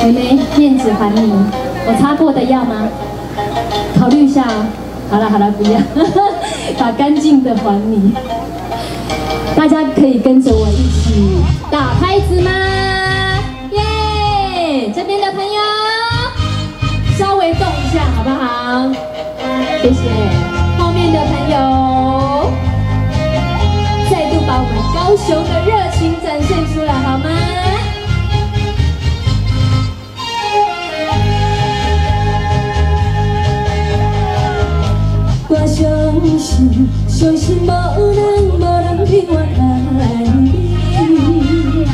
妹妹，面子还你，我擦过的要吗？考虑一下哦。好了好了，不要，把干净的还你。大家可以跟着我一起打拍子吗？耶！这边的朋友稍微动一下好不好？谢谢。后面的朋友，再度把我们高雄的热情展现出来好吗？我相信无人比我爱你。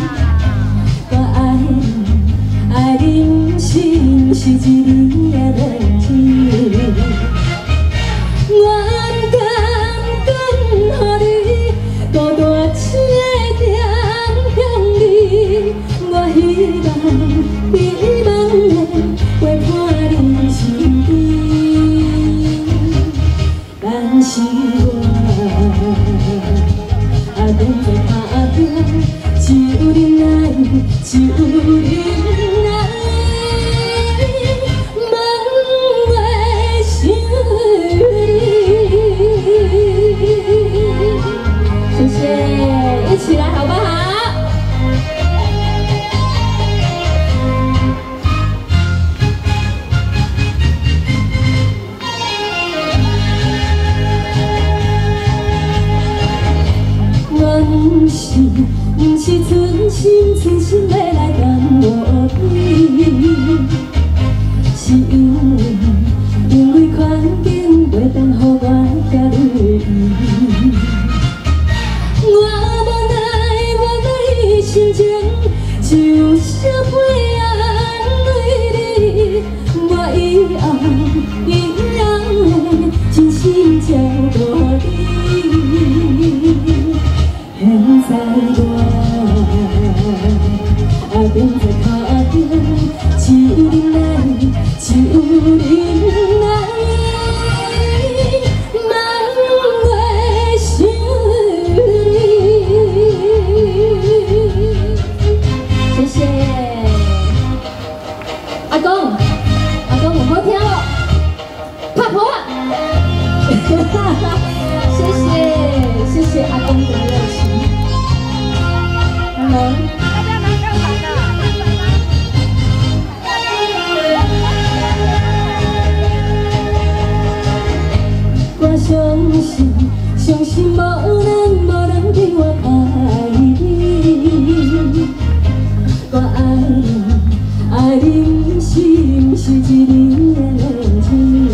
我爱人生是一年的恋情，我甘讲予你孤单一个点你，我希望的陪伴你身边，但是我变作打拼，只有忍耐，只有忍耐，梦会想你。谢谢，一起来好不好？不是存心要来等我你，是因为环境袂当予我甲你依。我无奈心情，就写杯安慰你，我以后依然会真心照顾你。现在我变作打拼，只有忍耐，只有忍耐，梦会想你。谢谢，阿公，我好听哦，拍婆啊！谢谢阿公的热情。Hello。我相信无人比我爱你。我爱人生是一年的恋情，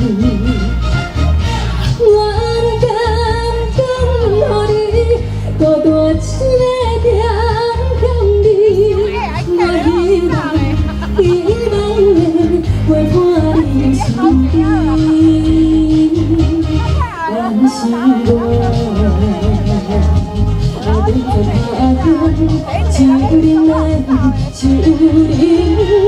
我甘讲予你孤单一个点你，我希望的陪伴你身边。但是我变作打拼，只有忍耐，只有忍耐。